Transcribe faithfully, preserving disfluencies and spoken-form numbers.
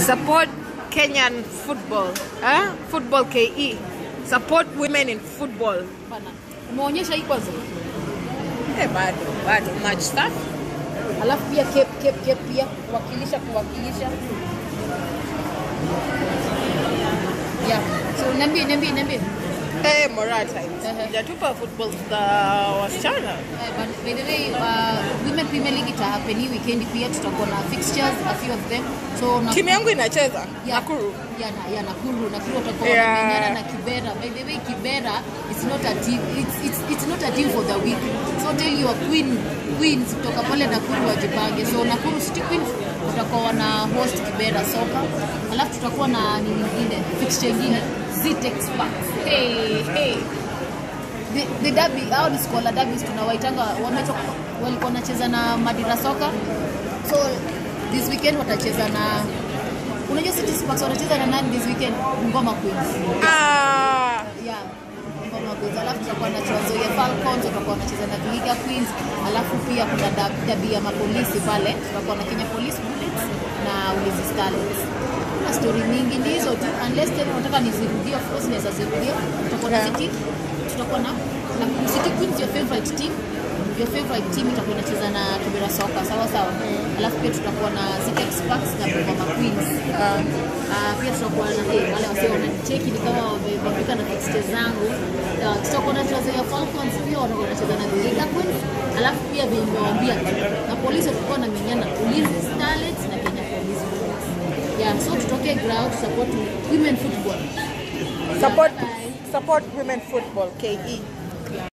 Support Kenyan football. Huh? Football K E. Support women in football. Bana. Umeonyesha hii kwanza? Eh, bado, bado much stuff. Alafu pia cape cape cape pia kuwakilisha kuwakilisha. Yeah. So niambie niambie niambie. Eh, Morata. Jatupa football za wasichana. Eh, but by the way, uh, Women Premier League ita happen hii weekend pia tutakuwa na fixtures, a few of them. So na timu yangu inacheza yeah, Nakuru. Yeah, na, yeah, Nakuru. Nakuru watakuwa yeah. wanamenyana na Kibera. By the way, Kibera it's not a team. It's it's it's not a team for the week. So tell your queen queens kutoka pale Nakuru wajipange. So Nakuru City Queens watakuwa wana host Kibera soka. Alafu tutakuwa na nini nyingine, fixture nyingine, Zitex Park. Hey, hey. The, the derby, hao ni scholar derbies tunawaitanga, wametoka walikuwa wanacheza na Madira soka. So this weekend watacheza na, unajua City Sparks wanacheza na nani this weekend? Ngoma Queens. Ah, yeah. Ngoma Queens. Alafu tutakuwa na Trans Nzoia Falcons, tutakuwa wanacheza na Vihiga Queens. Alafu pia kuna derby ya mapolisi pale, tutakuwa na Kenya Police Bullets na Ulinzi Starlets. Na story nyingi ni hizo tu, unless tena unataka nizirudie, of course naweza zirudia. Tutakuwa na City, tutakuwa na na City Queens, your favorite team. Your favorite team itakuwa inacheza na Kibera soka, sawa sawa. Mm. Alafu pia tutakuwa na Zitex Sparks na Ngoma Queens. Ah, uh, uh, pia tutakuwa na hey, wale wasio wanacheki ni kama wamefika na fixtures zangu. Uh, tutakuwa na Trans Nzoia Falcons pia watakuwa wanacheza na Vihiga Queens. Alafu pia nimewaambia na polisi tutakuwa na menyana Ulinzi Starlets na Kenya Police. Yeah, so tutoke ground support women football. Support yeah, support women football K E.